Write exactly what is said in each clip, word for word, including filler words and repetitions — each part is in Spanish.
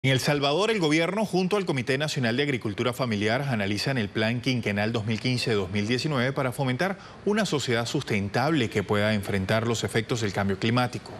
En El Salvador, el gobierno, junto al Comité Nacional de Agricultura Familiar, analizan el Plan Quinquenal dos mil quince a dos mil diecinueve para fomentar una sociedad sustentable que pueda enfrentar los efectos del cambio climático.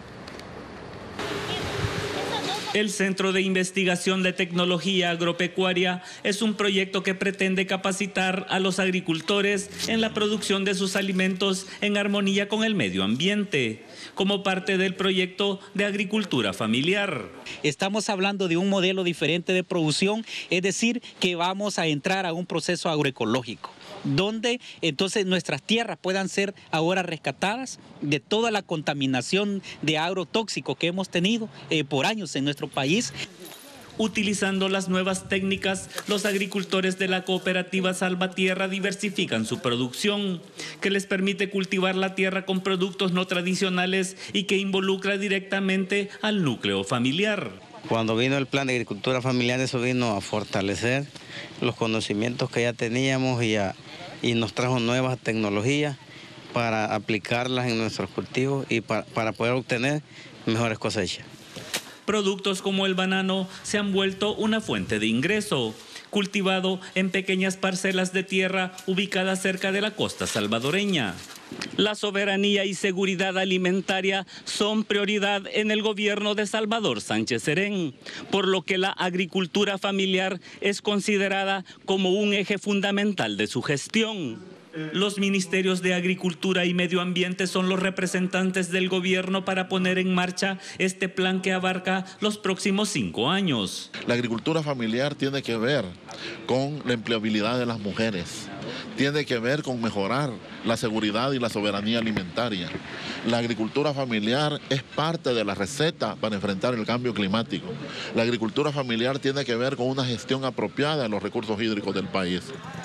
El Centro de Investigación de Tecnología Agropecuaria es un proyecto que pretende capacitar a los agricultores en la producción de sus alimentos en armonía con el medio ambiente, como parte del proyecto de agricultura familiar. Estamos hablando de un modelo diferente de producción, es decir, que vamos a entrar a un proceso agroecológico, donde entonces nuestras tierras puedan ser ahora rescatadas de toda la contaminación de agrotóxicos que hemos tenido eh, por años en nuestro país. Utilizando las nuevas técnicas, los agricultores de la cooperativa Salvatierra diversifican su producción, que les permite cultivar la tierra con productos no tradicionales y que involucra directamente al núcleo familiar. Cuando vino el plan de agricultura familiar, eso vino a fortalecer los conocimientos que ya teníamos y, a, y nos trajo nuevas tecnologías para aplicarlas en nuestros cultivos y para, para poder obtener mejores cosechas. Productos como el banano se han vuelto una fuente de ingreso, cultivado en pequeñas parcelas de tierra ubicadas cerca de la costa salvadoreña. La soberanía y seguridad alimentaria son prioridad en el gobierno de Salvador Sánchez Serén, por lo que la agricultura familiar es considerada como un eje fundamental de su gestión. Los ministerios de Agricultura y Medio Ambiente son los representantes del gobierno para poner en marcha este plan que abarca los próximos cinco años. La agricultura familiar tiene que ver con la empleabilidad de las mujeres, tiene que ver con mejorar la seguridad y la soberanía alimentaria. La agricultura familiar es parte de la receta para enfrentar el cambio climático. La agricultura familiar tiene que ver con una gestión apropiada de los recursos hídricos del país.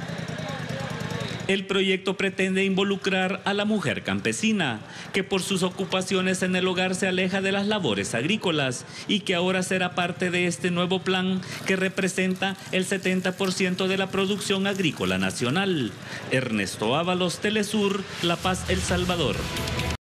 El proyecto pretende involucrar a la mujer campesina, que por sus ocupaciones en el hogar se aleja de las labores agrícolas y que ahora será parte de este nuevo plan que representa el setenta por ciento de la producción agrícola nacional. Ernesto Ábalos, Telesur, La Paz, El Salvador.